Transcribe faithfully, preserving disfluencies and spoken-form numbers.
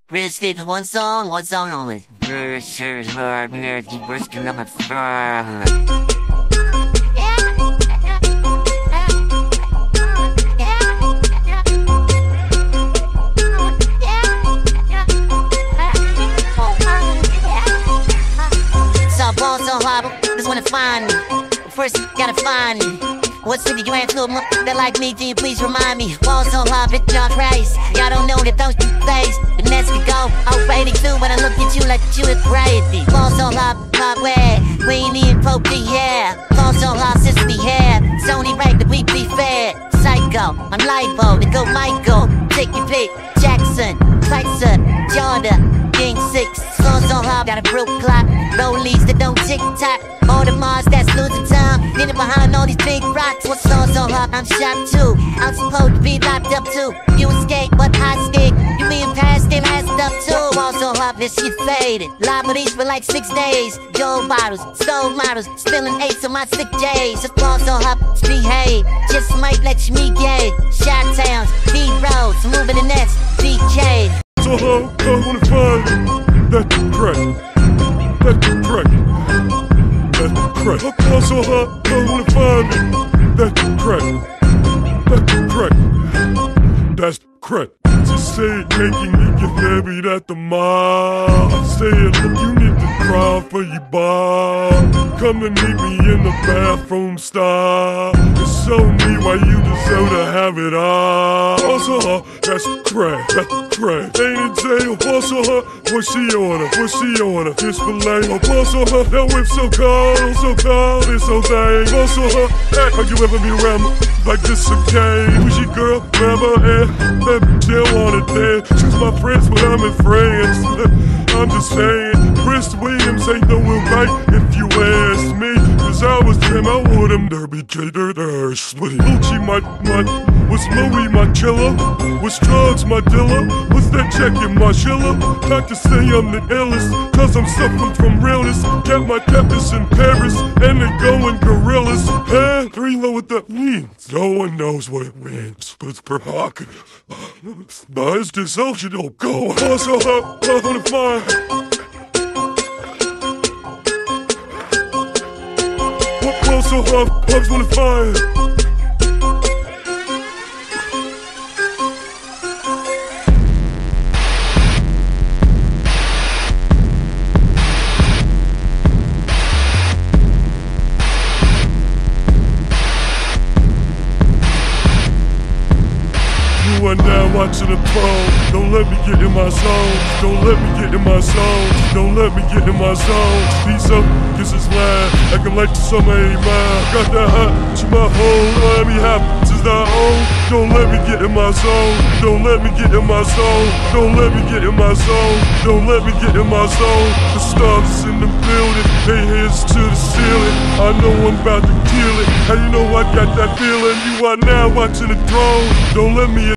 Rich did one song, one song only. So ball so hard, just wanna find me. First you gotta find me. What city you ain't flew that like me, can you please remind me? Ball so hard, bitch, y'all Christ. Y'all don't know that those face. The next we go, I'm eighty-two, but I look at you like you is crazy. Ball so hard, hard way. We ain't even Pope, yeah. Ball so hard, since we here. It's only right that we be fair. Psycho, I'm libo, to go Michael. Take your pick, Jackson, Tyson, Jordan, King Six. Ball so hard, got a broke clock. Rollies that don't tick-tock. All the Mars that's losing time. Getting behind all these big rocks. What's on so hard? I'm shocked too. I'm supposed to be locked up too. You escape, but I escape. You being past it, last up too. All so hard, this shit faded. Live with these for like six days. Gold bottles, stole models, spilling eights on my sick days. Just all so hard, behave. Just might let you meet gay. Shot towns, deep roads, moving the next D K. So hard, I wanna find that's correct. That's correct. That's correct. I'm also hot, I wanna find it. That's correct. That's correct. That's correct. Just say it, making you get married at the mall. Say it, look, you need to cry for your bar. Come and meet me in the bathroom stall. And show me why you deserve to have it all. Also her, that's correct, that's correct. Ain't in jail, also her, what she on her, what she on her. Just for lame, also her, that whip so cold, so cold, it's so dang. Also her, hey, have you ever been around me like this again? Who's your girl, remember, and that chill on it there. Choose my friends, but I'm in France. I'm just saying, Chris Williams ain't no right if you ask me. Cause I was him, I would him derby cater there. Gucci my, my, was Louis my killer? Was drugs my dealer? Was that check in my chiller? Not to say I'm the illest, cause I'm suffering from realness. Got my captors in Paris, and they going gorillas. Hey, three low what that means. No one knows what it means, but it's provocative. But it's this ocean don't go. Also, how I'm gonna find. Also, how I'm gonna find. You are now watching the pro. Don't let me get in my zone. Don't let me get in my zone. Don't let me get in my zone. Peace up, kiss is loud. Acting like the summer ain't mine. Got that hot to my home. Let me happy since I own. Don't let me get in my zone. Don't let me get in my zone. Don't let me get in my zone. Don't let me get in my zone. The stars in the building. Hey, hands to the ceiling. I know I'm about to kill it. How you know I got that feeling? You are now watching the throne. Don't let me